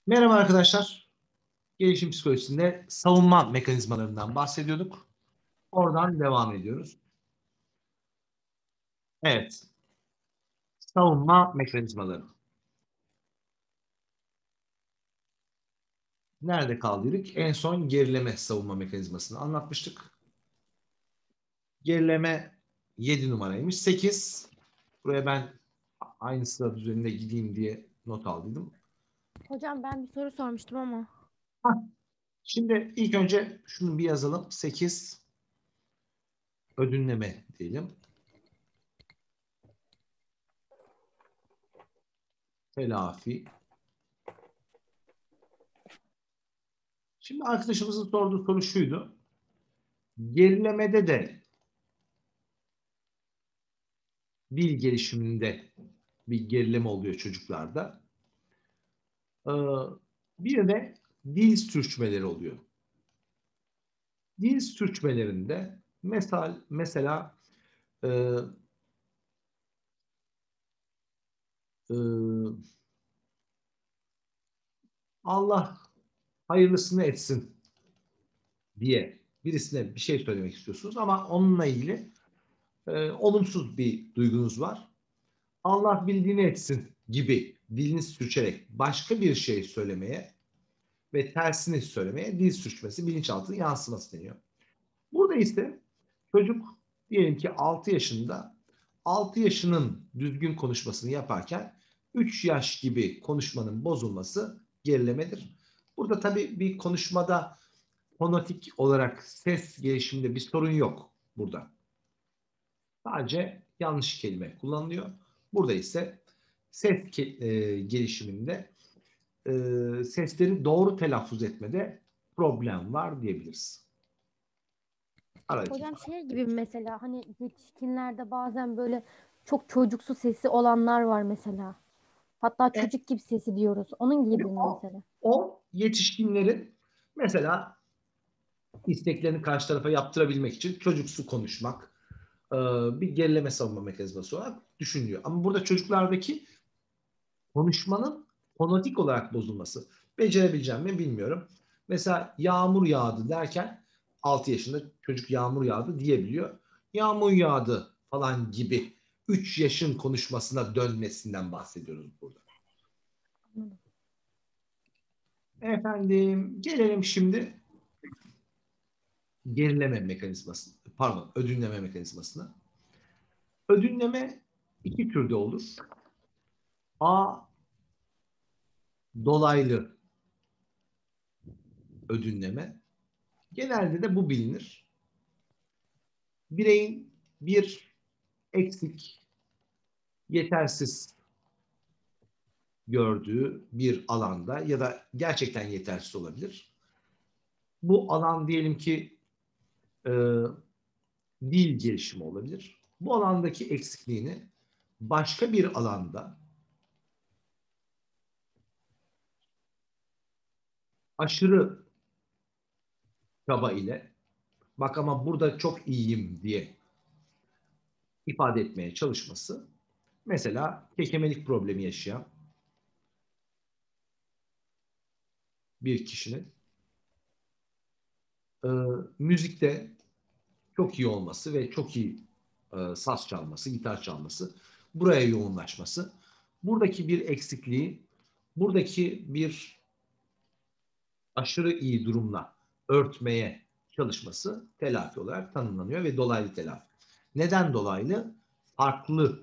Merhaba arkadaşlar. Gelişim psikolojisinde savunma mekanizmalarından bahsediyorduk. Oradan devam ediyoruz. Evet. Savunma mekanizmaları. Nerede kaldıydık? En son gerileme savunma mekanizmasını anlatmıştık. Gerileme 7 numaraymış. 8. Buraya ben aynı sıra düzeninde gideyim diye not aldıydım. Hocam ben bir soru sormuştum ama. Şimdi ilk önce şunu bir yazalım. 8 ödünleme diyelim. Telafi. Şimdi arkadaşımızın sorduğu soru şuydu. Gerilemede de dil gelişiminde bir gerileme oluyor çocuklarda. Bir de dil sürçmeleri oluyor. Dil sürçmelerinde mesela e, e, Allah hayırlısını etsin diye birisine bir şey söylemek istiyorsunuz ama onunla ilgili olumsuz bir duygunuz var. Allah bildiğini etsin gibi dilini sürçerek başka bir şey söylemeye ve tersini söylemeye dil sürçmesi, bilinçaltı yansıması deniyor. Burada ise çocuk diyelim ki 6 yaşında 6 yaşının düzgün konuşmasını yaparken 3 yaş gibi konuşmanın bozulması gerilemedir. Burada tabii bir konuşmada fonetik olarak ses gelişiminde bir sorun yok burada. Sadece yanlış kelime kullanılıyor. Burada ise ses gelişiminde sesleri doğru telaffuz etmede problem var diyebiliriz. Aracı. Hocam şey gibi mesela hani yetişkinlerde bazen böyle çok çocuksu sesi olanlar var mesela. Hatta Evet. çocuk gibi sesi diyoruz. Onun gibi mi O, mesela? o yetişkinlerin mesela isteklerini karşı tarafa yaptırabilmek için çocuksu konuşmak bir gerileme savunma mekanizması olarak düşünülüyor. Ama burada çocuklardaki konuşmanın fonetik olarak bozulması. Becerebileceğim mi bilmiyorum. Mesela yağmur yağdı derken 6 yaşında çocuk yağmur yağdı diyebiliyor. Yağmur yağdı falan gibi 3 yaşın konuşmasına dönmesinden bahsediyoruz burada. Anladım. Efendim gelelim şimdi gerileme mekanizması, pardon ödünleme mekanizmasına. Ödünleme iki türde olur. A dolaylı ödünleme. Genelde de bu bilinir. Bireyin bir eksik, yetersiz gördüğü bir alanda ya da gerçekten yetersiz olabilir. Bu alan diyelim ki e, dil gelişimi olabilir. Bu alandaki eksikliğini başka bir alanda aşırı çaba ile bak ama burada çok iyiyim diye ifade etmeye çalışması. Mesela kekemelik problemi yaşayan bir kişinin e, müzikte çok iyi olması ve çok iyi saz çalması, gitar çalması, buraya yoğunlaşması, buradaki bir eksikliği, buradaki bir aşırı iyi durumla örtmeye çalışması telafi olarak tanımlanıyor ve dolaylı telafi. Neden dolaylı? Farklı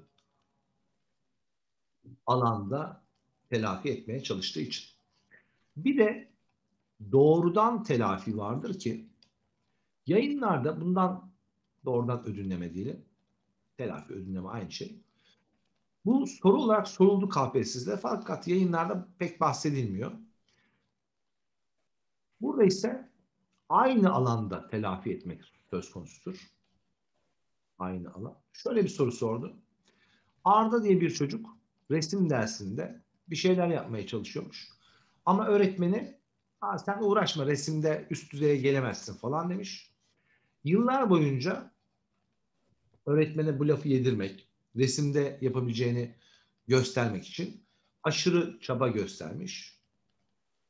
alanda telafi etmeye çalıştığı için. Bir de doğrudan telafi vardır ki yayınlarda bundan doğrudan ödünleme diyelim. Telafi, ödünleme aynı şey. Bu soru olarak soruldu KPSS'de fakat yayınlarda pek bahsedilmiyor. Burada ise aynı alanda telafi etmek söz konusudur. Aynı alan. Şöyle bir soru sordu. Arda diye bir çocuk resim dersinde bir şeyler yapmaya çalışıyormuş. Ama öğretmeni sen uğraşma resimde üst düzeye gelemezsin falan demiş. Yıllar boyunca öğretmene bu lafı yedirmek, resimde yapabileceğini göstermek için aşırı çaba göstermiş.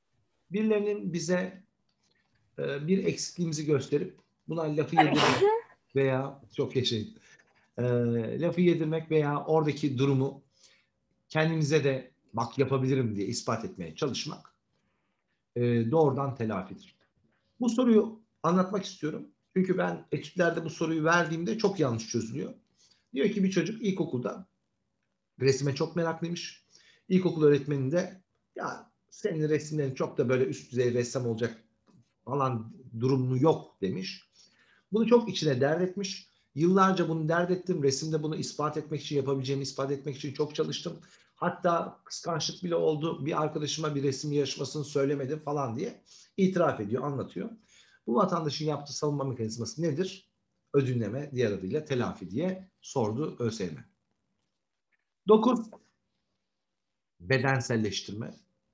birilerinin bize bir eksikliğimizi gösterip buna lafı yedirmek veya çok yaşayın, lafı yedirmek veya oradaki durumu kendimize de bak yapabilirim diye ispat etmeye çalışmak doğrudan telafidir. Bu soruyu anlatmak istiyorum. Çünkü ben etütlerde bu soruyu verdiğimde çok yanlış çözülüyor. Diyor ki bir çocuk ilkokulda resime çok meraklıymış. İlkokul öğretmeni de ya senin resimlerin çok da böyle üst düzey ressam olacak falan durumu yok demiş. Bunu çok içine dert etmiş. Yıllarca bunu dert ettim. Resimde bunu ispat etmek için, yapabileceğimi ispat etmek için çok çalıştım. Hatta kıskançlık bile oldu. Bir arkadaşıma bir resim yarışmasını söylemedim falan diye itiraf ediyor, anlatıyor. Bu vatandaşın yaptığı savunma mekanizması nedir? Ödünleme, diğer adıyla telafi diye sordu ÖSYM. 9. Bedenselleştirme.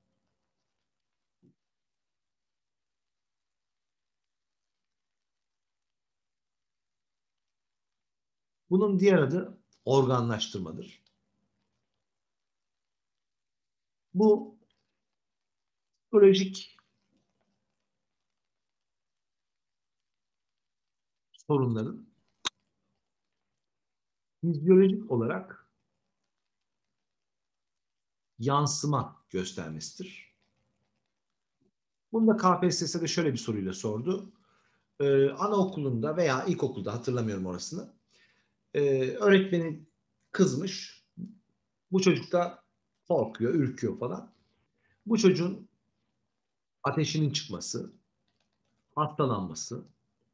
Bunun diğer adı organlaştırmadır. Bu psikolojik sorunların fizyolojik olarak yansıma göstermesidir. Bunu da KPSS'de şöyle bir soruyla sordu. Anaokulunda veya ilkokulda hatırlamıyorum orasını. Öğretmeni kızmış. Bu çocuk da korkuyor, ürküyor falan. Bu çocuğun ateşinin çıkması, hastalanması,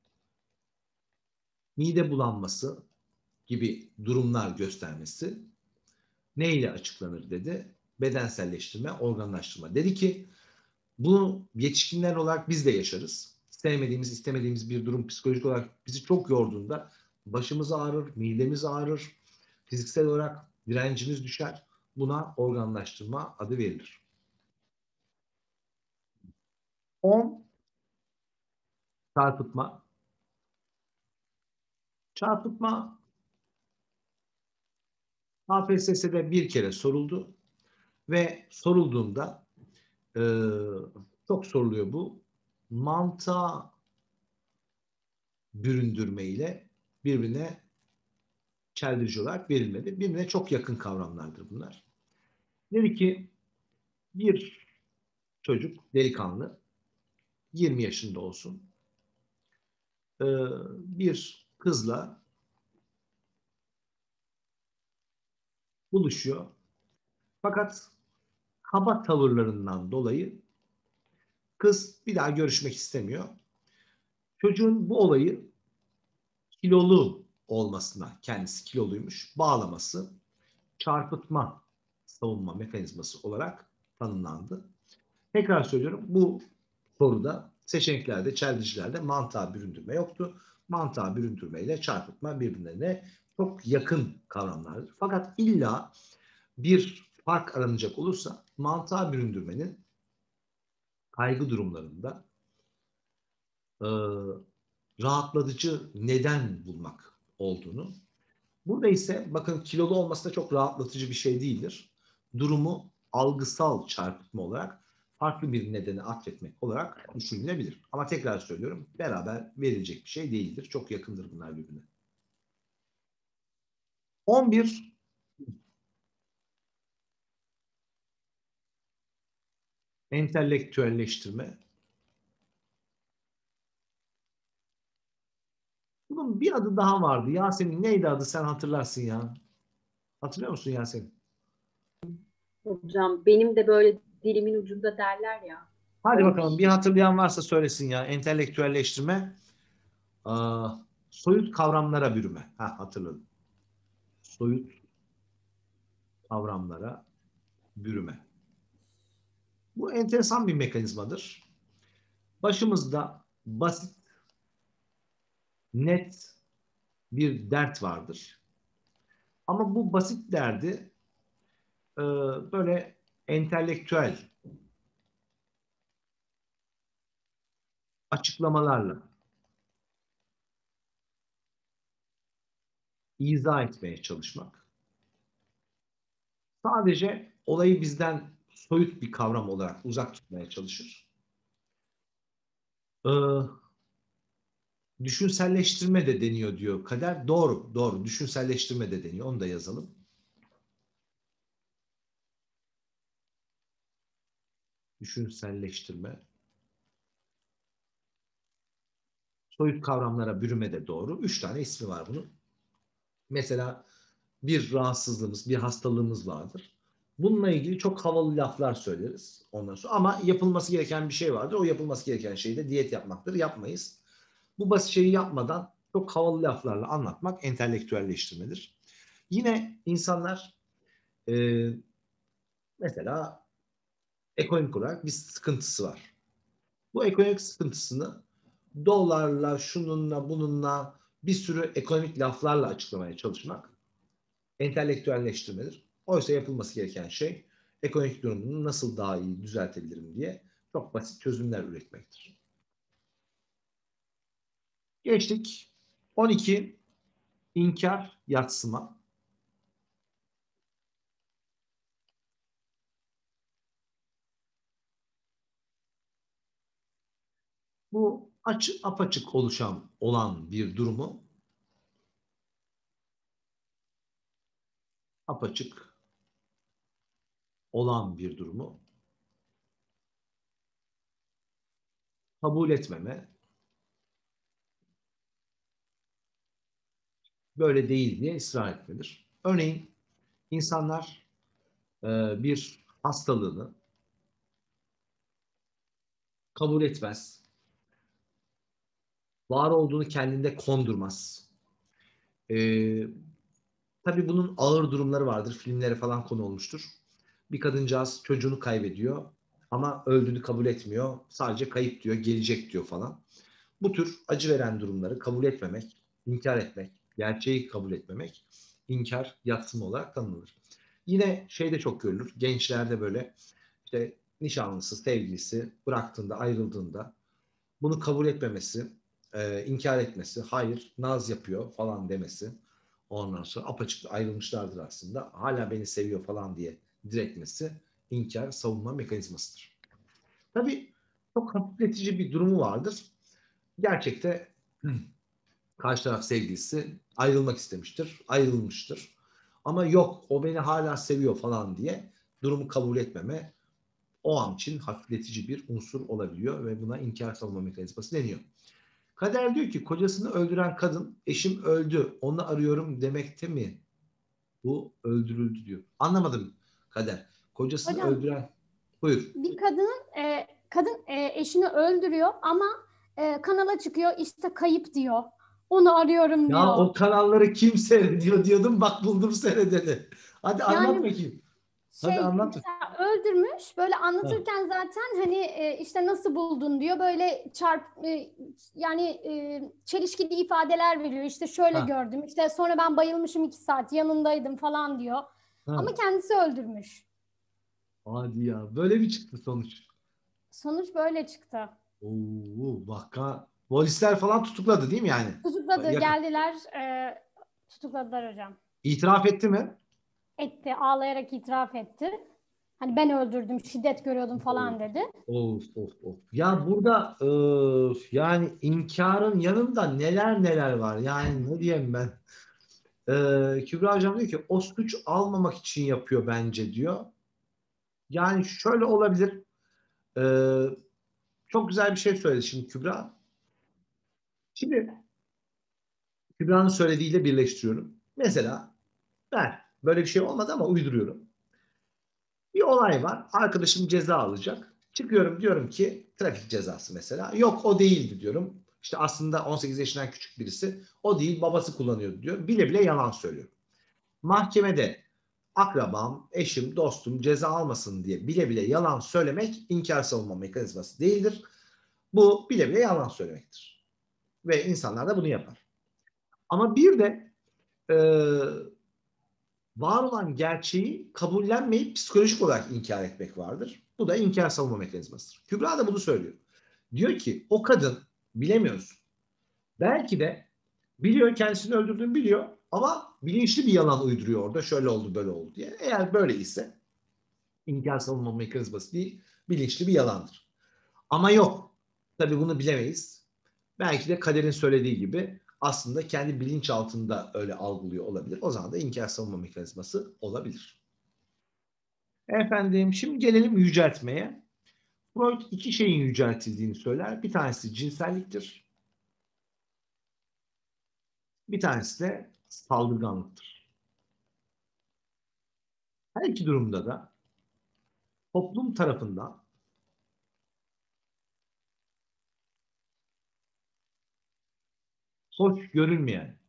mide bulanması gibi durumlar göstermesi neyle açıklanır dedi. Bedenselleştirme, organlaştırma. Dedi ki bunu yetişkinler olarak biz de yaşarız. Sevmediğimiz, istemediğimiz bir durum psikolojik olarak bizi çok yorduğunda başımız ağrır, midemiz ağrır, fiziksel olarak direncimiz düşer. Buna organlaştırma adı verilir. 10. Çarpıtma. Çarpıtma KPSS'de bir kere soruldu ve sorulduğunda e, çok soruluyor bu. Mantığa büründürme ile birbirine çeldirici olarak verilmedi. Birbirine çok yakın kavramlardır bunlar. Dedi ki bir çocuk, delikanlı, 20 yaşında olsun, bir kızla buluşuyor. Fakat kaba tavırlarından dolayı kız bir daha görüşmek istemiyor. Çocuğun bu olayı kilolu olmasına, kendisi kiloluymuş, bağlaması çarpıtma savunma mekanizması olarak tanımlandı. Tekrar söylüyorum, bu soruda seçeneklerde, çeldicilerde mantığa büründürme yoktu. Mantığa büründürme ile çarpıtma birbirlerine çok yakın kavramlardır. Fakat illa bir fark aranacak olursa mantığa büründürmenin kaygı durumlarında e, rahatlatıcı neden bulmak olduğunu. Burada ise bakın kilolu olması da çok rahatlatıcı bir şey değildir. Durumu algısal çarpıtma olarak farklı bir nedene atfetmek olarak düşünülebilir. Ama tekrar söylüyorum, beraber verilecek bir şey değildir. Çok yakındır bunlar birbirine. 11. Entelektüelleştirme. Bunun bir adı daha vardı. Yasemin neydi adı, sen hatırlarsın ya. Hatırlıyor musun Yasemin? Hocam benim de böyle dilimin ucunda derler ya. Hadi Öyle bir bakalım, bir şey. hatırlayan varsa söylesin ya. Entelektüelleştirme. Aa, soyut kavramlara bürüme. Ha, hatırladım. Soyut kavramlara bürüme. Bu enteresan bir mekanizmadır. Başımızda basit, net bir dert vardır. Ama bu basit derdi böyle entelektüel açıklamalarla izah etmeye çalışmak. Sadece olayı bizden soyut bir kavram olarak uzak tutmaya çalışır. Düşünselleştirme de deniyor diyor Kader. Doğru, doğru. Düşünselleştirme de deniyor. Onu da yazalım. Düşünselleştirme. Soyut kavramlara bürüme de doğru. 3 tane ismi var bunun. Mesela bir rahatsızlığımız, bir hastalığımız vardır. Bununla ilgili çok havalı laflar söyleriz ondan sonra. Ama yapılması gereken bir şey vardır. O yapılması gereken şey de diyet yapmaktır. Yapmayız. Bu basit şeyi yapmadan çok havalı laflarla anlatmak entelektüelleştirmedir. Yine insanlar e, mesela ekonomik olarak bir sıkıntısı var. Bu ekonomik sıkıntısını dolarla, şununla, bununla bir sürü ekonomik laflarla açıklamaya çalışmak entelektüelleştirmedir. Oysa yapılması gereken şey ekonomik durumunu nasıl daha iyi düzeltebilirim diye çok basit çözümler üretmektir. Geçtik. 12. İnkar, yadsıma. Bu apaçık olan bir durumu apaçık olan bir durumu kabul etmeme, böyle değil diye ısrar etmedir. Örneğin insanlar bir hastalığını kabul etmez, var olduğunu kendinde kondurmaz. Tabii bunun ağır durumları vardır. Filmlere falan konu olmuştur. Bir kadıncağız çocuğunu kaybediyor ama öldüğünü kabul etmiyor. Sadece kayıp diyor, gelecek diyor falan. Bu tür acı veren durumları kabul etmemek, inkar etmek, gerçeği kabul etmemek, inkar, yadsıma olarak tanınır. Yine şeyde çok görülür. Gençlerde böyle işte nişanlısı, sevgilisi bıraktığında, ayrıldığında bunu kabul etmemesi, inkar etmesi, hayır, naz yapıyor falan demesi. Ondan sonra apaçık ayrılmışlardır aslında. Hala beni seviyor falan diye diretmesi inkar, savunma mekanizmasıdır. Tabii çok hafifletici bir durumu vardır. Gerçekte karşı taraf sevgilisi ayrılmak istemiştir, ayrılmıştır. Ama yok o beni hala seviyor falan diye durumu kabul etmeme o an için hafifletici bir unsur olabiliyor ve buna inkar savunma mekanizması deniyor. Kader diyor ki kocasını öldüren kadın eşim öldü onu arıyorum demekte mi bu öldürüldü diyor. Anlamadım Kader. Kocasını Hocam öldüren buyur. bir kadın eşini öldürüyor ama kanala çıkıyor işte kayıp diyor. Onu arıyorum Ya diyor. o kanalları kim seyrediyor diyordum bak buldum seyredeni. Hadi anlat Yani bakayım. Hadi anlat. mesela öldürmüş böyle Ha, anlatırken zaten hani işte nasıl buldun diyor böyle çelişkili ifadeler veriyor işte şöyle ha, gördüm işte sonra ben bayılmışım 2 saat yanındaydım falan diyor ama ha. kendisi öldürmüş. Hadi ya böyle bir çıktı sonuç. Sonuç böyle çıktı. Oo, polisler falan tutukladı değil mi yani? Tutukladı Yakın. geldiler tutukladılar hocam. İtiraf etti mi? Etti ağlayarak itiraf etti. Hani ben öldürdüm şiddet görüyordum Of, falan dedi. of, of, of. Ya burada yani inkarın yanında neler neler var. Yani ne diyeyim ben? Kübra Hocam diyor ki o suç almamak için yapıyor bence diyor. Yani şöyle olabilir. Ee, Çok güzel bir şey söyledi şimdi Kübra. Şimdi Kübra'nın söylediğiyle birleştiriyorum. Mesela ben böyle bir şey olmadı ama uyduruyorum. Bir olay var. Arkadaşım ceza alacak. Çıkıyorum diyorum ki trafik cezası mesela. Yok o değildi diyorum. İşte aslında 18 yaşından küçük birisi. O değil babası kullanıyordu diyor. Bile bile yalan söylüyor. Mahkemede akrabam, eşim, dostum ceza almasın diye bile bile yalan söylemek inkar savunma mekanizması değildir. Bu bile bile yalan söylemektir. Ve insanlar da bunu yapar. Ama bir de e, var olan gerçeği kabullenmeyip psikolojik olarak inkar etmek vardır. Bu da inkar savunma mekanizmasıdır. Kübra da bunu söylüyor. Diyor ki o kadın bilemiyoruz. Belki de biliyor kendisini öldürdüğünü biliyor ama bilinçli bir yalan uyduruyor orada. Şöyle oldu böyle oldu diye. Eğer böyle ise inkar savunma mekanizması değil bilinçli bir yalandır. Ama yok. Tabii bunu bilemeyiz. Belki de Kader'in söylediği gibi aslında kendi bilinçaltında öyle algılıyor olabilir. O zaman da inkar savunma mekanizması olabilir. Efendim şimdi gelelim yüceltmeye. Freud iki şeyin yüceltildiğini söyler. Bir tanesi cinselliktir. Bir tanesi de saldırganlıktır. Her iki durumda da toplum tarafından hoş görülmeyen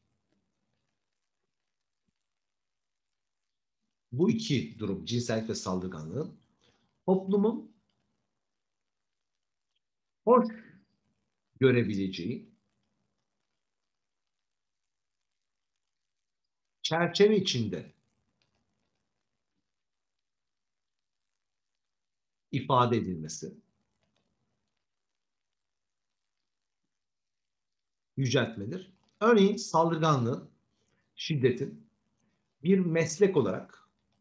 bu iki durum, cinsellik ve saldırganlığın toplumun hoş görebileceği çerçeve içinde ifade edilmesi, yüceltmedir. Örneğin saldırganlığın, şiddetin bir meslek olarak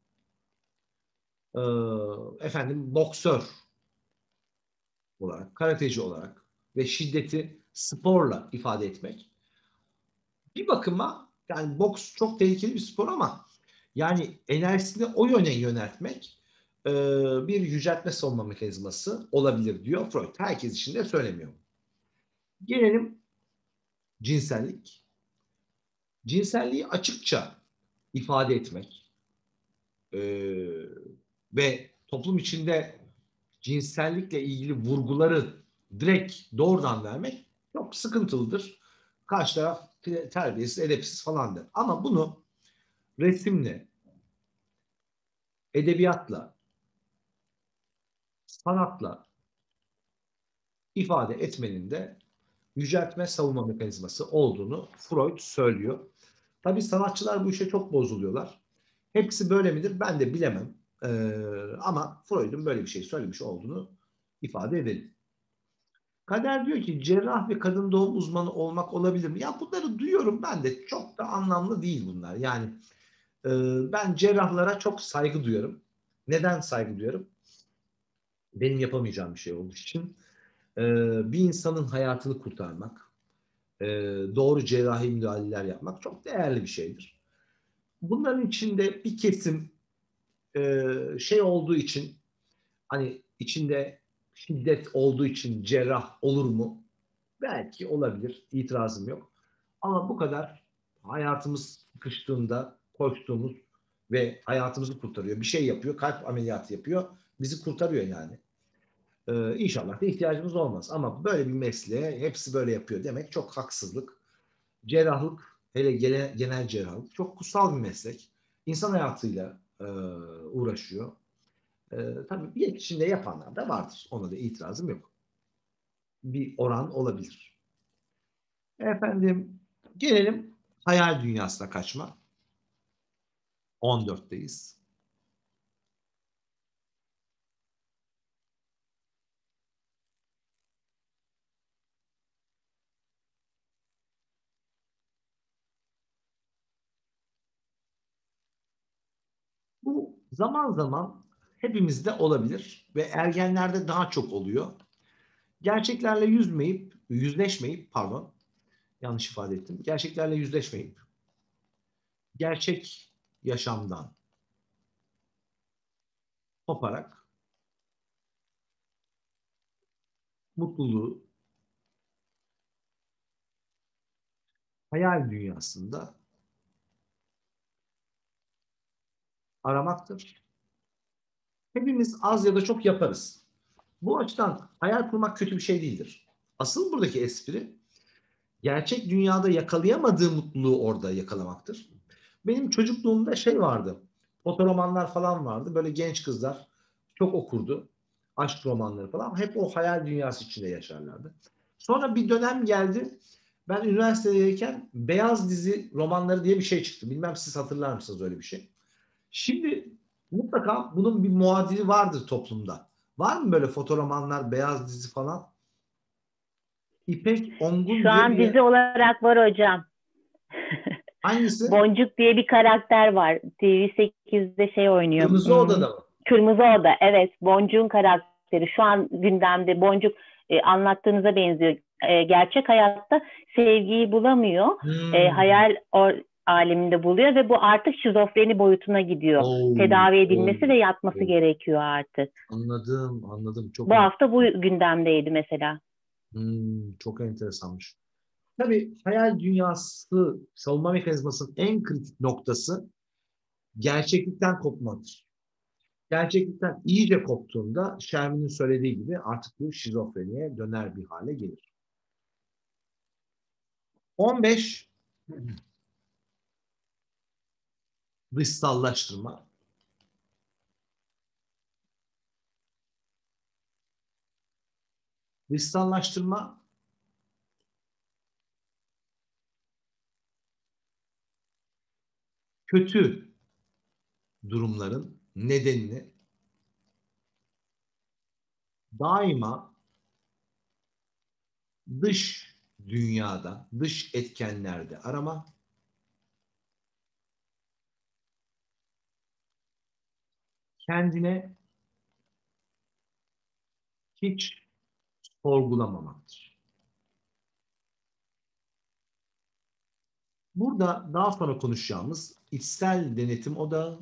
boksör olarak, karateci olarak ve şiddeti sporla ifade etmek bir bakıma, yani boks çok tehlikeli bir spor ama yani enerjisini o yöne yöneltmek bir yüceltme savunma mekanizması olabilir diyor Freud. Herkes için de söylemiyor. Gelelim cinsellik. Cinselliği açıkça ifade etmek ve toplum içinde cinsellikle ilgili vurguları direkt doğrudan vermek çok sıkıntılıdır. Karşı taraf terbiyesiz, edepsiz falandır. Ama bunu resimle, edebiyatla, sanatla ifade etmenin de yüceltme savunma mekanizması olduğunu Freud söylüyor. Tabii sanatçılar bu işe çok bozuluyorlar. Hepsi böyle midir? Ben de bilemem. Ama Freud'un böyle bir şey söylemiş olduğunu ifade edelim. Kader diyor ki cerrah ve kadın doğum uzmanı olmak olabilir mi? Ya bunları duyuyorum ben de, çok da anlamlı değil bunlar. Yani ben cerrahlara çok saygı duyuyorum. Neden saygı duyuyorum? Benim yapamayacağım bir şey olduğu için. Bir insanın hayatını kurtarmak, doğru cerrahi müdahaleler yapmak çok değerli bir şeydir. Bunların içinde bir kesim şey olduğu için, hani içinde şiddet olduğu için cerrah olur mu? Belki olabilir. İtirazım yok. Ama bu kadar hayatımız sıkıştığında koştuğumuz ve hayatımızı kurtarıyor. Bir şey yapıyor, kalp ameliyatı yapıyor. Bizi kurtarıyor yani. İnşallah da ihtiyacımız olmaz. Ama böyle bir mesleğe hepsi böyle yapıyor demek çok haksızlık. Cerrahlık, hele genel cerrahlık çok kutsal bir meslek. İnsan hayatıyla uğraşıyor. Tabii bir içinde yapanlar da vardır. Ona da itirazım yok. Bir oran olabilir. Efendim gelelim hayal dünyasına kaçma. 14'teyiz. Bu zaman zaman hepimizde olabilir ve ergenlerde daha çok oluyor. Gerçeklerle yüzleşmeyip, yanlış ifade ettim. Gerçeklerle yüzleşmeyip, gerçek yaşamdan koparak mutluluğu hayal dünyasında aramaktır. Hepimiz az ya da çok yaparız. Bu açıdan hayal kurmak kötü bir şey değildir. Asıl buradaki espri gerçek dünyada yakalayamadığım mutluluğu orada yakalamaktır. Benim çocukluğumda şey vardı. Fotoromanlar falan vardı. Böyle genç kızlar çok okurdu. Aşk romanları falan. Hep o hayal dünyası içinde yaşarlardı. Sonra bir dönem geldi. Ben üniversitedeyken beyaz dizi romanları diye bir şey çıktı. Bilmem siz hatırlar mısınız öyle bir şey? Şimdi mutlaka bunun bir muadili vardır toplumda. Var mı böyle fotoromanlar, beyaz dizi falan? İpek Ongun Şu an diye dizi olarak var hocam. hangisi? Boncuk diye bir karakter var. TV8'de şey oynuyor. Kırmızı Oda'da mı? Kırmızı Oda. Evet. Boncuk'un karakteri. Şu an gündemde. Boncuk anlattığınıza benziyor. Gerçek hayatta sevgiyi bulamıyor. Hayal aleminde buluyor ve bu artık şizofreni boyutuna gidiyor. Oo, Tedavi edilmesi oo, ve yatması oo. gerekiyor artık. Anladım. Çok Bu hafta bu gündemdeydi mesela. çok enteresanmış. Tabii hayal dünyası savunma mekanizmasının en kritik noktası gerçeklikten kopmadır. Gerçeklikten iyice koptuğunda Shermin'in söylediği gibi artık bu şizofreniye döner bir hale gelir. 15 dışsallaştırma. Dışsallaştırma kötü durumların nedenini daima dış dünyada, dış etkenlerde arama, kendine hiç sorgulamamaktır. Burada daha sonra konuşacağımız içsel denetim odağı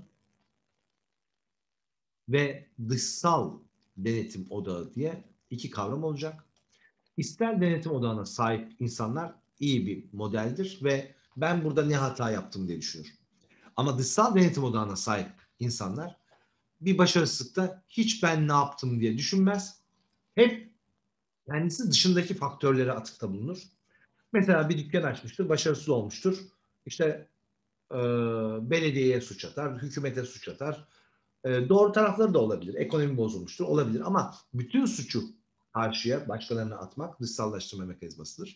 ve dışsal denetim odağı diye iki kavram olacak. İçsel denetim odağına sahip insanlar iyi bir modeldir ve ben burada ne hata yaptım diye düşünür. Ama dışsal denetim odağına sahip insanlar bir başarısızlıkta hiç ben ne yaptım diye düşünmez. Hep kendisi dışındaki faktörlere atıfta bulunur. Mesela bir dükkan açmıştır, başarısız olmuştur. İşte belediyeye suç atar, hükümete suç atar. Doğru tarafları da olabilir. Ekonomi bozulmuştur, olabilir. Ama bütün suçu karşıya, başkalarına atmak dışsallaştırma mekanizmasıdır.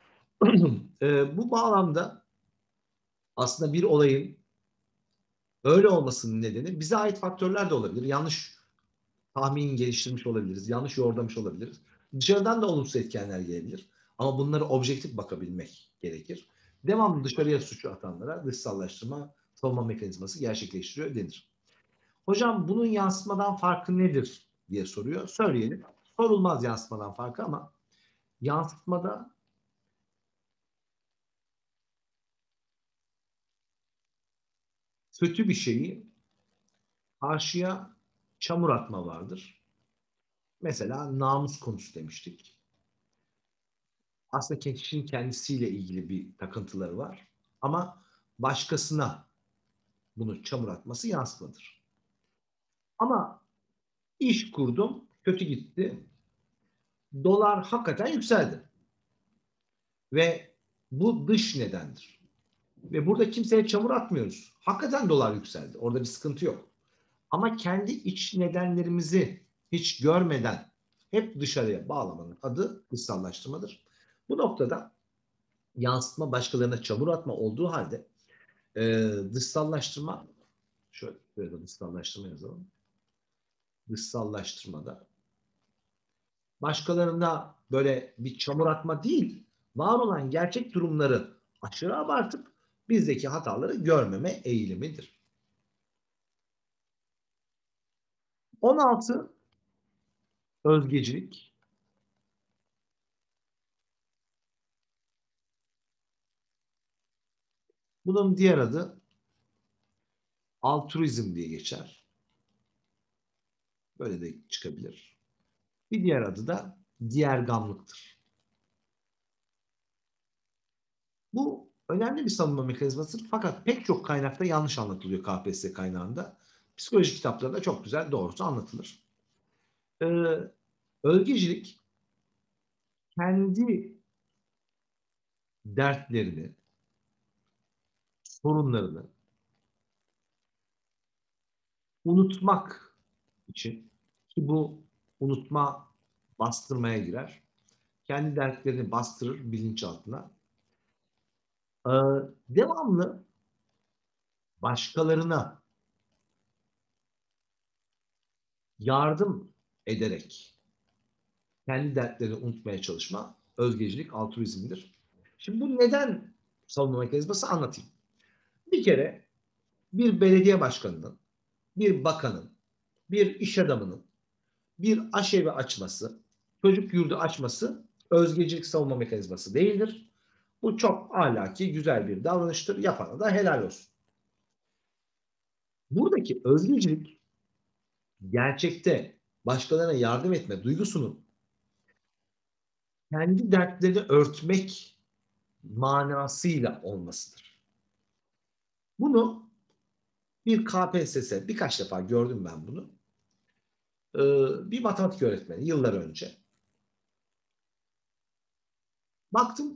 Bu bağlamda aslında bir olayın öyle olmasının nedeni bize ait faktörler de olabilir. Yanlış tahmin geliştirmiş olabiliriz, yanlış yoğurdamış olabiliriz. Dışarıdan da olumsuz etkenler gelebilir. Ama bunlara objektif bakabilmek gerekir. Devamlı dışarıya suçu atanlara dışsallaştırma savunma mekanizması gerçekleştiriyor denir. Hocam bunun yansıtmadan farkı nedir diye soruyor. Söyleyelim. Sorulmaz yansıtmadan farkı ama yansıtmada kötü bir şeyi karşıya çamur atma vardır. Mesela namus konusu demiştik. Aslında kişinin kendisiyle ilgili bir takıntıları var. Ama başkasına bunu çamur atması yansımadır. Ama iş kurdum, kötü gitti. Dolar hakikaten yükseldi. Ve bu dış nedendir. Ve burada kimseye çamur atmıyoruz. Hakikaten dolar yükseldi. Orada bir sıkıntı yok. Ama kendi iç nedenlerimizi hiç görmeden hep dışarıya bağlamanın adı dışsallaştırmadır. Bu noktada yansıtma başkalarına çamur atma olduğu halde dışsallaştırma şöyle de dışsallaştırma yazalım. Dışsallaştırmada başkalarına böyle bir çamur atma değil, var olan gerçek durumları aşırı abartıp bizdeki hataları görmeme eğilimidir. 16 özgecilik. Bunun diğer adı altruizm diye geçer. Böyle de çıkabilir. Bir diğer adı da diğergamlıktır. Bu önemli bir savunma mekanizmasıdır. Fakat pek çok kaynakta yanlış anlatılıyor KPSS kaynağında. Psikoloji kitaplarında çok güzel doğrusu anlatılır. Özgecilik kendi dertlerini, sorunlarını unutmak için ki bu unutma bastırmaya girer. Kendi dertlerini bastırır bilinçaltına. Devamlı başkalarına yardım ederek kendi dertlerini unutmaya çalışma özgecilik, altruizmdir. Şimdi bu neden savunma mekanizması anlatayım. Bir kere bir belediye başkanının, bir bakanın, bir iş adamının bir aşevi açması çocuk yurdu açması özgecilik savunma mekanizması değildir. Bu çok ahlaki, güzel bir davranıştır. Yapana da helal olsun. Buradaki özgecilik gerçekte başkalarına yardım etme duygusunun kendi dertlerini örtmek manasıyla olmasıdır. Bunu bir KPSS, birkaç defa gördüm ben bunu. Bir matematik öğretmeni yıllar önce. Baktım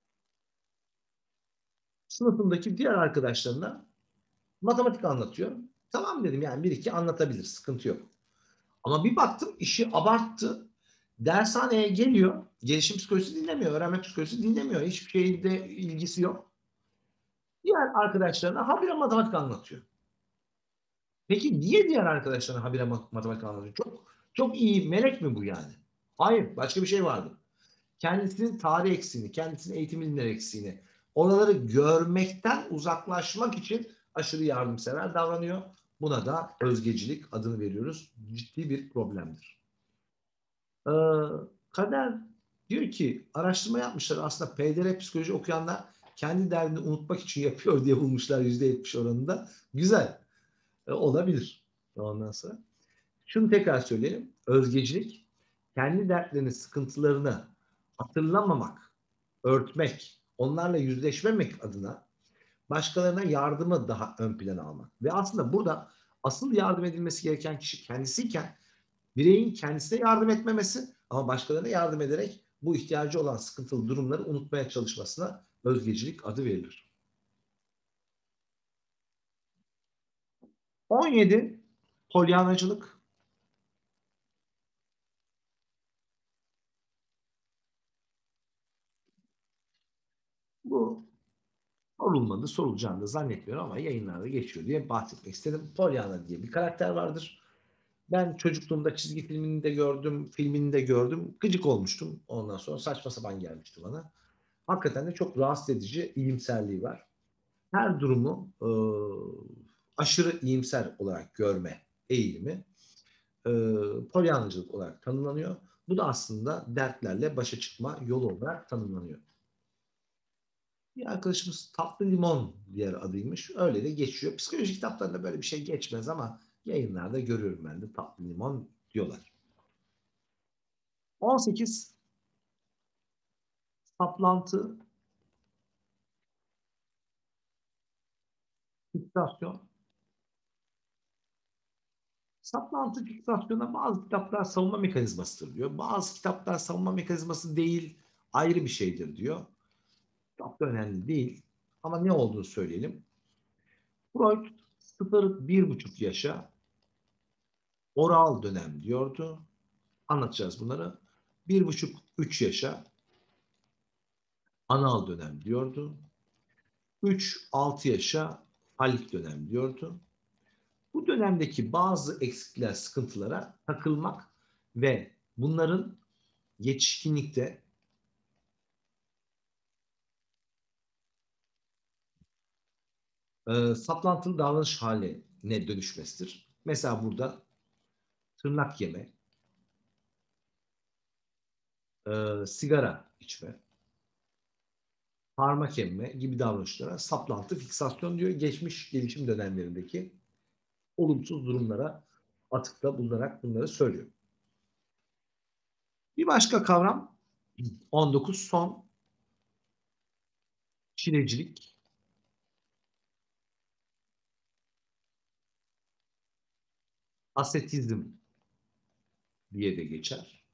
sınıfındaki diğer arkadaşlarına matematik anlatıyor. Tamam dedim, yani bir iki anlatabilir, sıkıntı yok. Ama bir baktım işi abarttı. Dershaneye geliyor. Gelişim psikolojisi dinlemiyor. Öğrenme psikolojisi dinlemiyor. Hiçbir şeyde ilgisi yok. Diğer arkadaşlarına habire matematik anlatıyor. Peki niye diğer arkadaşlarına habire matematik anlatıyor? Çok iyi melek mi bu yani? Hayır. Başka bir şey vardı. Kendisinin tarih eksiğini, kendisinin eğitim bilimleri eksiğini, oraları görmekten uzaklaşmak için aşırı yardımsever davranıyor. Buna da özgecilik adını veriyoruz. Ciddi bir problemdir. Kader diyor ki araştırma yapmışlar, aslında PDR psikoloji okuyanlar kendi derdini unutmak için yapıyor diye bulmuşlar %70 oranında. Güzel. Olabilir. Ondan sonra. Şunu tekrar söyleyelim. Özgecilik kendi dertlerini, sıkıntılarını hatırlamamak, örtmek, onlarla yüzleşmemek adına başkalarına yardımı daha ön plana almak. Ve aslında burada asıl yardım edilmesi gereken kişi kendisiyken bireyin kendisine yardım etmemesi ama başkalarına yardım ederek bu ihtiyacı olan sıkıntılı durumları unutmaya çalışmasına özgecilik adı verilir. 17. Polyanacılık. Bu sorulmadı, sorulacağını da zannetmiyorum ama yayınlarda geçiyor diye bahsetmek istedim. Pollyanna diye bir karakter vardır. Ben çocukluğumda çizgi filmini de gördüm, filmini de gördüm. Gıcık olmuştum. Ondan sonra saçma sapan gelmişti bana. Hakikaten de çok rahatsız edici iyimserliği var. Her durumu aşırı iyimser olarak görme eğilimi polyanacılık olarak tanımlanıyor. Bu da aslında dertlerle başa çıkma yolu olarak tanımlanıyor. Bir arkadaşımız tatlı limon diğer adıymış. Öyle de geçiyor. Psikoloji kitaplarında böyle bir şey geçmez ama yayınlarda görüyorum ben de tatlı limon diyorlar. 18. Saplantı, fiksasyon. Saplantı, fiksasyona bazı kitaplar savunma mekanizmasıdır diyor. Bazı kitaplar savunma mekanizması değil, ayrı bir şeydir diyor. Çok da önemli değil. Ama ne olduğunu söyleyelim. Freud 0-1,5 yaşa oral dönem diyordu. Anlatacağız bunları. 1,5-3 yaşa anal dönem diyordu. 3-6 yaşa falik dönem diyordu. Bu dönemdeki bazı eksikler, sıkıntılara takılmak ve bunların yetişkinlikte saplantılı davranış haline dönüşmesidir. Mesela burada tırnak yeme, sigara içme, parmak emme gibi davranışlara saplantı, fiksasyon diyor. Geçmiş gelişim dönemlerindeki olumsuz durumlara atıfta bulunarak bunları söylüyor. Bir başka kavram 19 son çilecilik. Asetizm diye de geçer.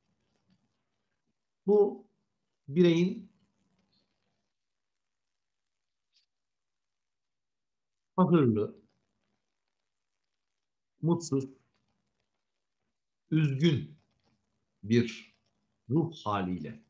Bu bireyin kahırlı, mutsuz, üzgün bir ruh haliyle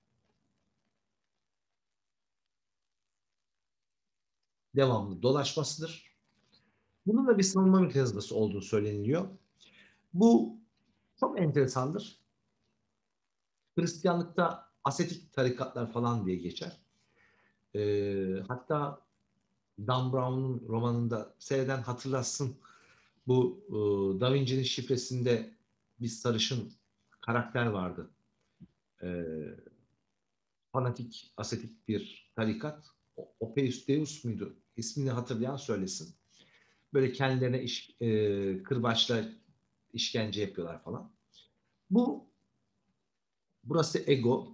devamlı dolaşmasıdır. Bunun da bir savunma mekanizması olduğu söyleniliyor. Bu çok enteresandır. Hristiyanlıkta asetik tarikatlar falan diye geçer. Hatta Dan Brown'un romanında seyreden hatırlasın. Bu Da Vinci'nin şifresinde bir sarışın karakter vardı. fanatik, asetik bir tarikat. Opus Deus muydu? İsmini hatırlayan söylesin. Böyle kendilerine kırbaçla işkence yapıyorlar falan. Burası ego,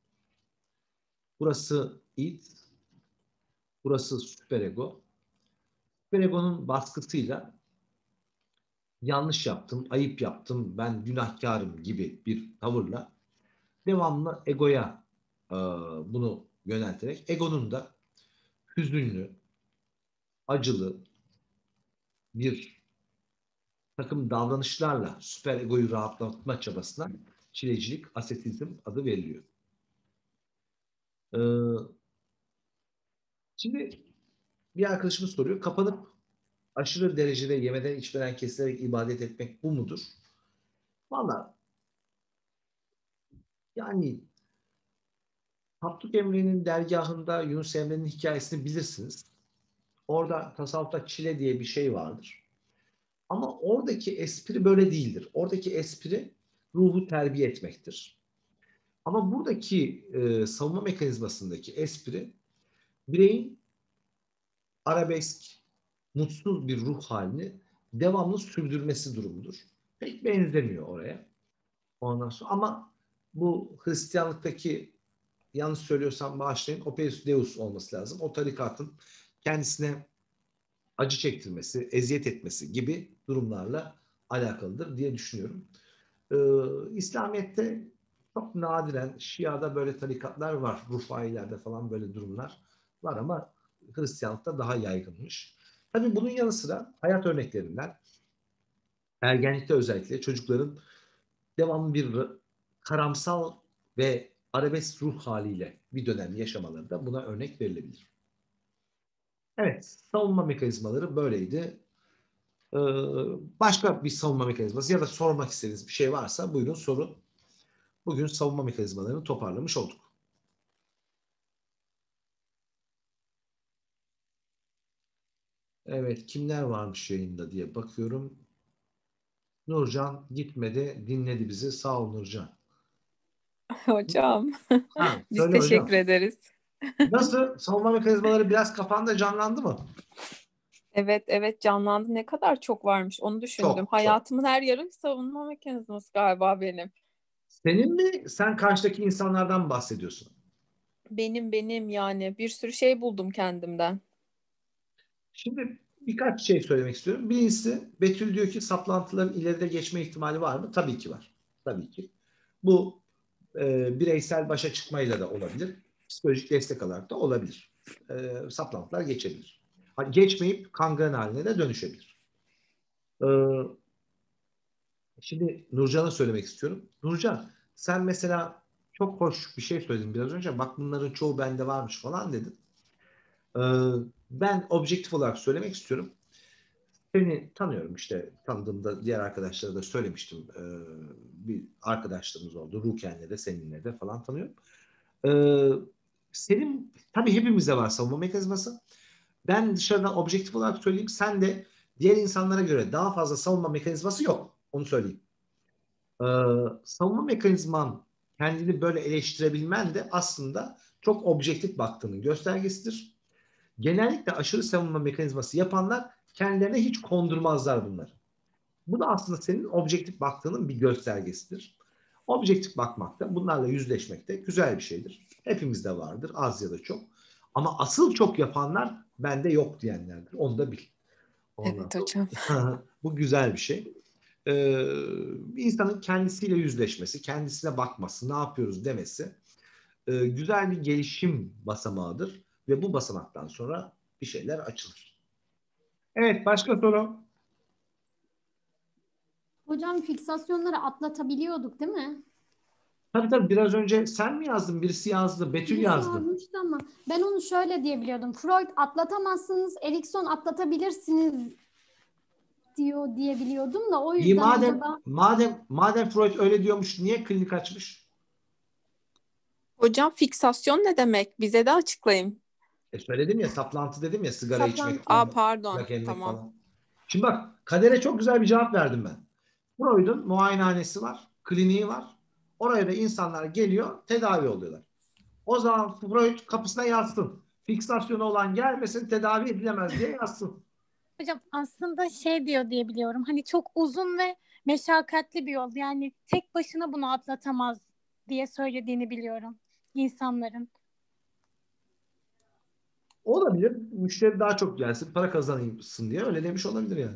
burası id, burası süperego. Süperegonun baskısıyla yanlış yaptım, ayıp yaptım, ben günahkarım gibi bir tavırla devamlı egoya bunu yönelterek egonun da hüzünlü, acılı bir takım davranışlarla süper egoyu rahatlatma çabasına çilecilik, asetizm adı veriliyor. Şimdi bir arkadaşımız soruyor, kapanıp aşırı derecede yemeden içmeden kesilerek ibadet etmek bu mudur? Vallahi yani Abdülk Emre'nin dergahında Yunus Emre'nin hikayesini bilirsiniz. Orada tasavvufta çile diye bir şey vardır. Ama oradaki espri böyle değildir. Oradaki espri ruhu terbiye etmektir. Ama buradaki savunma mekanizmasındaki espri bireyin arabesk, mutsuz bir ruh halini devamlı sürdürmesi durumudur. Pek benzemiyor oraya. Ondan sonra ama bu Hristiyanlıktaki, yanlış söylüyorsam bağışlayın, Opus Deus olması lazım. O tarikatın kendisine acı çektirmesi, eziyet etmesi gibi durumlarla alakalıdır diye düşünüyorum. İslamiyet'te çok nadiren Şia'da böyle tarikatlar var. Rufailerde falan böyle durumlar var ama Hristiyanlıkta daha yaygınmış. Tabii bunun yanı sıra hayat örneklerinden ergenlikte özellikle çocukların devamlı bir karamsal ve arabesk ruh haliyle bir dönem yaşamaları da buna örnek verilebilir. Evet, savunma mekanizmaları böyleydi. Başka bir savunma mekanizması ya da sormak istediğiniz bir şey varsa buyurun sorun. Bugün savunma mekanizmalarını toparlamış olduk. Evet, kimler varmış yayında diye bakıyorum. Nurcan gitmedi, dinledi bizi. Sağ ol Nurcan. Hocam, biz Söyle teşekkür hocam. ederiz. Nasıl? Savunma mekanizmaları biraz kafanda canlandı mı? Evet canlandı. Ne kadar çok varmış onu düşündüm. Çok. Hayatımın her yarı savunma mekanizması galiba benim. Senin mi? Sen karşıdaki insanlardan bahsediyorsun. Benim yani bir sürü şey buldum kendimden. Şimdi birkaç şey söylemek istiyorum. Birincisi, Betül diyor ki saplantıların ileride geçme ihtimali var mı? Tabii ki var. Tabii ki. Bu bireysel başa çıkmayla da olabilir. Psikolojik destek alarak da olabilir. Saplantılar geçebilir. Geçmeyip kangren haline de dönüşebilir. Şimdi Nurcan'a söylemek istiyorum. Nurcan, sen mesela çok hoş bir şey söyledin biraz önce. Bak bunların çoğu bende varmış falan dedin. Ben objektif olarak söylemek istiyorum. Seni tanıyorum işte. Tanıdığımda diğer arkadaşlara da söylemiştim. Bir arkadaşlarımız oldu. Ruken'le de seninle de falan tanıyorum. Senin tabii hepimizde var savunma mekanizması. Ben dışarıdan objektif olarak söyleyeyim. Sen de diğer insanlara göre daha fazla savunma mekanizması yok. Onu söyleyeyim. Savunma mekanizman kendini böyle eleştirebilmen de aslında çok objektif baktığının göstergesidir. Genellikle aşırı savunma mekanizması yapanlar kendilerine hiç kondurmazlar bunları. Bu da aslında senin objektif baktığının bir göstergesidir. Objektif bakmak da, bunlarla yüzleşmek de güzel bir şeydir. Hepimizde vardır, az ya da çok. Ama asıl çok yapanlar bende yok diyenlerdir. Onu da bil. Ondan Evet hocam. sonra bu güzel bir şey. Bir insanın kendisiyle yüzleşmesi, kendisine bakması, ne yapıyoruz demesi güzel bir gelişim basamağıdır. Ve bu basamaktan sonra bir şeyler açılır. Evet, başka soru? Hocam fiksasyonları atlatabiliyorduk değil mi? Tabii biraz önce sen mi yazdın? Birisi yazdı. Betül Birisi yazdı. yazmıştı ama ben onu şöyle diye biliyordum. Freud atlatamazsınız, Erikson atlatabilirsiniz diyor diye biliyordum da o İyi, yüzden acaba madem Freud öyle diyormuş, niye klinik açmış? Hocam fiksasyon ne demek? Bize de açıklayın. Söyledim ya, saplantı dedim ya, sigara içmek saplantı. falan, Pardon. bırak emmek Tamam. falan. Şimdi bak, Kader'e çok güzel bir cevap verdim ben. Freud'un muayenehanesi var, kliniği var. Oraya da insanlar geliyor, tedavi oluyorlar. O zaman Freud kapısına yazsın. Fiksasyonu olan gelmesin, tedavi edilemez diye yazsın. Hocam aslında şey diyor diye biliyorum. Hani çok uzun ve meşakkatli bir yol. Yani tek başına bunu atlatamaz diye söylediğini biliyorum insanların. Olabilir. Müşteri daha çok gelsin, para kazanayımsın diye öyle demiş olabilir yani.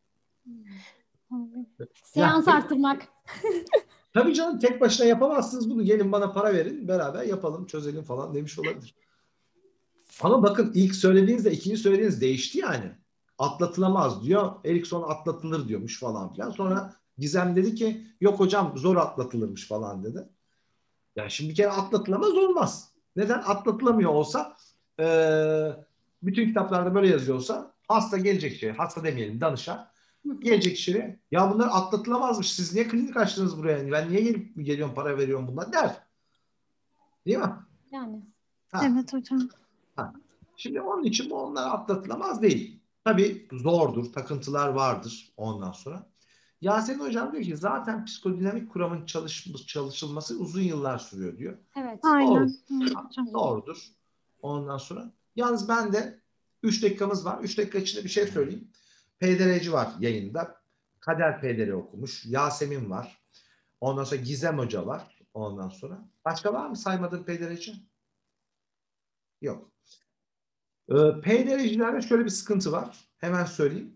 Seans Ya, arttırmak. tabii canım, tek başına yapamazsınız bunu. Gelin bana para verin, beraber yapalım, çözelim falan demiş olabilir. Ama bakın, ilk söylediğinizle ikinci söylediğiniz değişti yani. Atlatılamaz diyor. Erikson atlatılır diyormuş falan filan. Sonra Gizem dedi ki yok hocam zor atlatılırmış falan dedi. Yani şimdi bir kere atlatılamaz olmaz. Neden? Atlatılamıyor olsa bütün kitaplarda böyle yazıyorsa hasta gelecek kişi, hasta demeyelim danışan, gelecek kişi ya bunlar atlatılamazmış. Siz niye klinik açtınız buraya? Ben niye geliyorum para veriyorum bunlar der. Değil mi? Yani. Ha. Evet hocam. Ha. Şimdi onun için bu onlar atlatılamaz değil. Tabii zordur, takıntılar vardır ondan sonra. Yasemin Hocam diyor ki zaten psikodinamik kuramın çalışılması uzun yıllar sürüyor diyor. Evet. Aynen. Doğru. Evet hocam. Doğrudur. Ondan sonra. Yalnız ben de 3 dakikamız var. 3 dakika içinde bir şey söyleyeyim. PDR'ci var yayında. Kader PDR okumuş. Yasemin var. Ondan sonra Gizem Hoca var. Ondan sonra. Başka var mı saymadığın PDR'ci? Yok. PDR'cilerde şöyle bir sıkıntı var. Hemen söyleyeyim.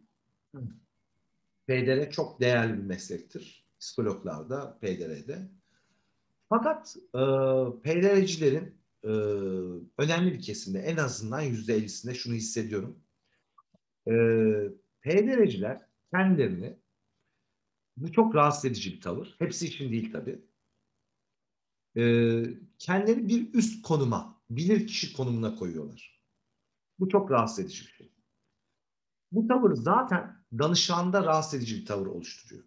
PDR çok değerli bir meslektir. Psikologlarda, PDR'de. Fakat PDR'cilerin önemli bir kesimde, en azından %50'sinde şunu hissediyorum. PDR'ciler kendilerini, bu çok rahatsız edici bir tavır. Hepsi için değil tabii. Kendilerini bir üst konuma, bilirkişi konumuna koyuyorlar. Bu çok rahatsız edici bir şey. Bu tavır zaten danışanda rahatsız edici bir tavır oluşturuyor.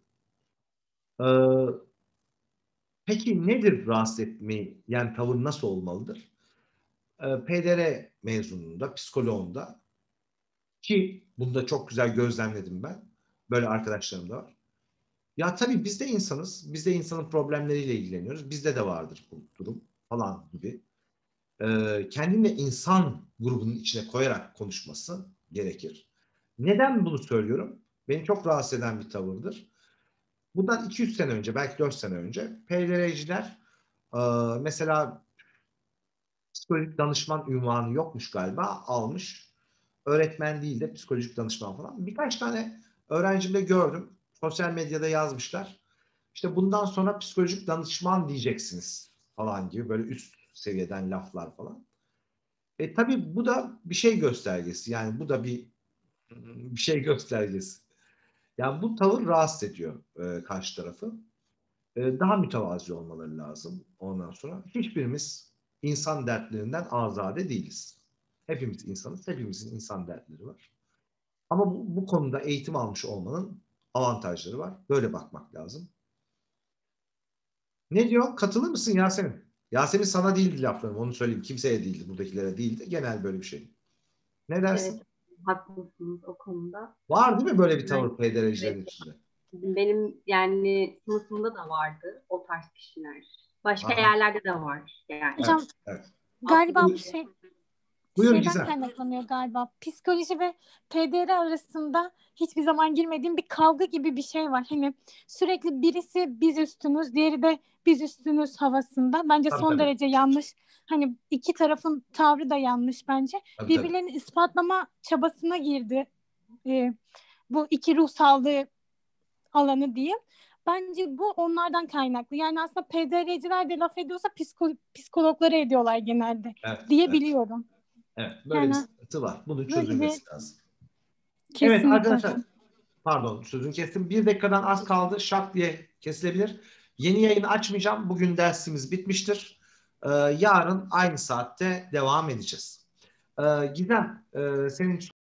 Peki nedir rahatsız etmeyi? Yani tavır nasıl olmalıdır? PDR mezununda, psikoloğunda ki bunu da çok güzel gözlemledim ben. Böyle arkadaşlarım da var. Ya tabii biz de insanız. Biz de insanın problemleriyle ilgileniyoruz. Bizde de vardır bu durum falan gibi. Kendini insan grubunun içine koyarak konuşması gerekir. Neden bunu söylüyorum? Beni çok rahatsız eden bir tavırdır. Bundan 200 sene önce, belki 4 sene önce PDR'ciler mesela psikolojik danışman unvanı yokmuş galiba, almış. Öğretmen değil de psikolojik danışman falan. Birkaç tane öğrencimde gördüm. Sosyal medyada yazmışlar. İşte bundan sonra psikolojik danışman diyeceksiniz falan gibi böyle üst seviyeden laflar falan. Tabii bu da bir şey göstergesi. Yani bu da bir şey göstergesi. Yani bu tavır rahatsız ediyor karşı tarafı. Daha mütevazi olmaları lazım ondan sonra. Hiçbirimiz insan dertlerinden azade değiliz. Hepimiz insanız. Hepimizin insan dertleri var. Ama bu konuda eğitim almış olmanın avantajları var. Böyle bakmak lazım. Ne diyor? Katılır mısın Yasemin? Yasemin sana değildi laflarım. Onu söyleyeyim. Kimseye değildi. Buradakilere değildi. Genel böyle bir şey. Ne dersin? Evet, haklısınız o konuda. Var değil mi böyle bir tavır Evet. PDR'cilerin içinde? Benim yani sınıfımda da vardı o tarz kişiler. Başka Aha. yerlerde de var yani. Hocam Evet. galiba bu Aslında Buyur şeyden Gizem. kaynaklanıyor galiba. Psikoloji ve PDR arasında hiçbir zaman girmediğim bir kavga gibi bir şey var. Hani sürekli birisi biz üstünüz, diğeri de biz üstünüz havasında. Bence Tabii, son tabii. derece yanlış. Hani iki tarafın tavrı da yanlış bence. Tabii, Birbirlerini ispatlama çabasına girdi. Bu iki ruh sağlığı alanı diyeyim. Bence bu onlardan kaynaklı. Yani aslında PDR'ciler de laf ediyorsa psikologları ediyorlar genelde Evet, diye evet, biliyorum. evet. Böyle bir Yani sıkıntı var. Bunun böyle bir çözülmesi lazım. Evet kesinlikle arkadaşlar. hocam. Pardon, sözünü kestim. 1 dakikadan az kaldı. Şak diye kesilebilir. Yeni yayını açmayacağım. Bugün dersimiz bitmiştir. Yarın aynı saatte devam edeceğiz. Gizem, senin